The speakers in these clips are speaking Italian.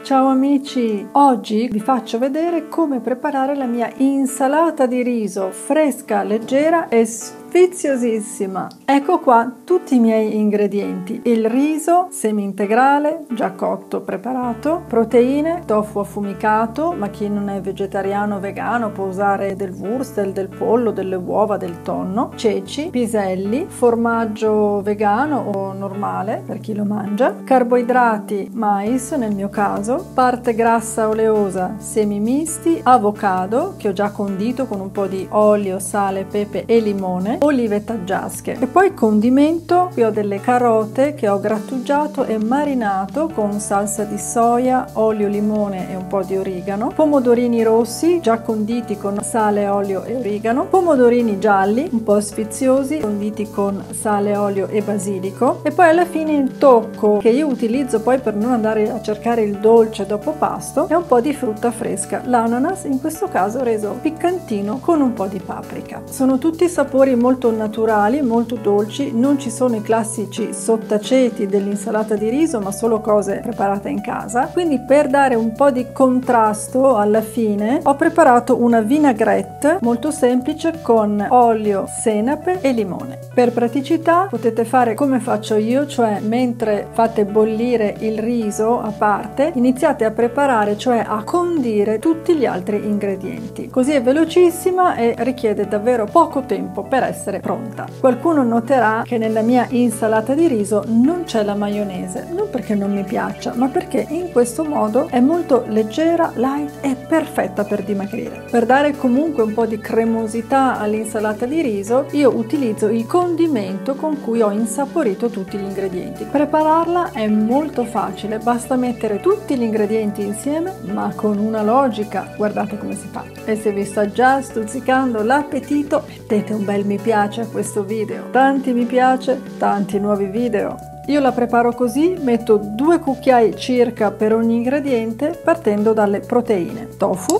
Ciao amici, oggi vi faccio vedere come preparare la mia insalata di riso fresca, leggera e sfiziosissima. Ecco qua tutti i miei ingredienti: il riso semi-integrale già cotto, preparato, proteine, tofu affumicato, ma chi non è vegetariano o vegano può usare del wurstel, del pollo, delle uova, del tonno, ceci, piselli, formaggio vegano o normale per chi lo mangia, carboidrati, mais nel mio caso, parte grassa oleosa, semi misti, avocado che ho già condito con un po' di olio, sale, pepe e limone, olive taggiasche. E poi condimento: qui ho delle carote che ho grattugiato e marinato con salsa di soia, olio, limone e un po' di origano, pomodorini rossi già conditi con sale, olio e origano, pomodorini gialli un po' sfiziosi conditi con sale, olio e basilico, e poi alla fine il tocco che io utilizzo poi per non andare a cercare il dolce dopo pasto è un po' di frutta fresca, l'ananas in questo caso reso piccantino con un po' di paprika. Sono tutti sapori molto naturali, molto dolci, non ci sono i classici sottaceti dell'insalata di riso ma solo cose preparate in casa, quindi per dare un po' di contrasto alla fine ho preparato una vinaigrette molto semplice con olio, senape e limone. Per praticità potete fare come faccio io, cioè mentre fate bollire il riso a parte iniziate a preparare, cioè a condire tutti gli altri ingredienti. Così è velocissima e richiede davvero poco tempo per essere pronta. Qualcuno noterà che nella mia insalata di riso non c'è la maionese, non perché non mi piaccia, ma perché in questo modo è molto leggera, light e perfetta per dimagrire. Per dare comunque un po' di cremosità all'insalata di riso, io utilizzo il condimento con cui ho insaporito tutti gli ingredienti. Prepararla è molto facile, basta mettere tutti gli ingredienti insieme, ma con una logica. Guardate come si fa. E se vi sta già stuzzicando l'appetito, mettete un bel mi piace a questo video. Tanti mi piace, tanti nuovi video. Io la preparo così: metto 2 cucchiai circa per ogni ingrediente, partendo dalle proteine. Tofu.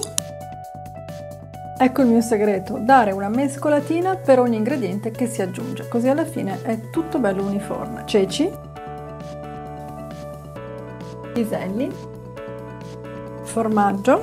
Ecco il mio segreto: dare una mescolatina per ogni ingrediente che si aggiunge, così alla fine è tutto bello uniforme. Ceci, piselli, formaggio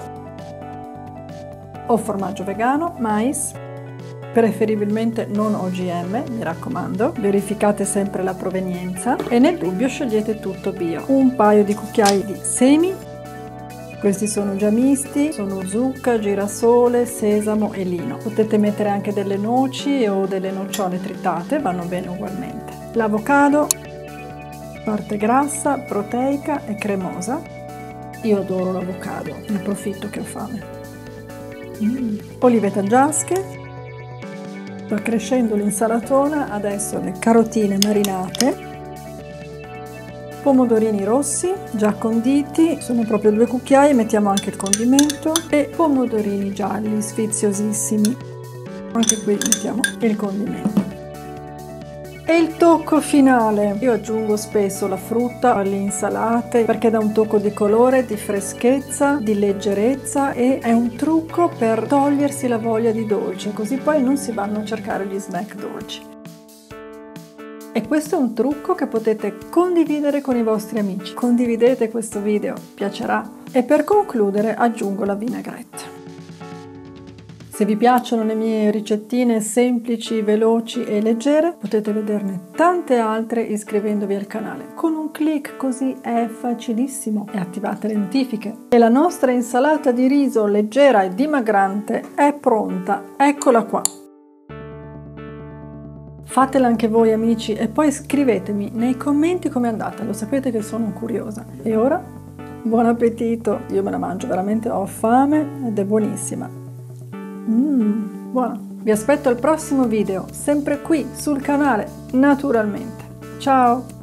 o formaggio vegano, mais, preferibilmente non OGM, mi raccomando, verificate sempre la provenienza e nel dubbio scegliete tutto bio. Un paio di cucchiai di semi, questi sono già misti, sono zucca, girasole, sesamo e lino. Potete mettere anche delle noci o delle nocciole tritate, vanno bene ugualmente. L'avocado, parte grassa, proteica e cremosa. Io adoro l'avocado, ne approfitto che ho fame. Olive taggiasche. Sta crescendo l'insalatona, adesso le carotine marinate, pomodorini rossi già conditi, sono proprio 2 cucchiai, mettiamo anche il condimento, e pomodorini gialli sfiziosissimi, anche qui mettiamo il condimento. E il tocco finale: io aggiungo spesso la frutta alle insalate perché dà un tocco di colore, di freschezza, di leggerezza, e è un trucco per togliersi la voglia di dolce, così poi non si vanno a cercare gli snack dolci. E questo è un trucco che potete condividere con i vostri amici. Condividete questo video, piacerà. E per concludere aggiungo la vinaigrette. Se vi piacciono le mie ricettine semplici, veloci e leggere, potete vederne tante altre iscrivendovi al canale. Con un clic così è facilissimo, e attivate le notifiche. E la nostra insalata di riso leggera e dimagrante è pronta, eccola qua. Fatela anche voi amici e poi scrivetemi nei commenti com'è andata, lo sapete che sono curiosa. E ora, buon appetito! Io me la mangio veramente, ho fame ed è buonissima. Buona! Vi aspetto al prossimo video, sempre qui sul canale, naturalmente. Ciao!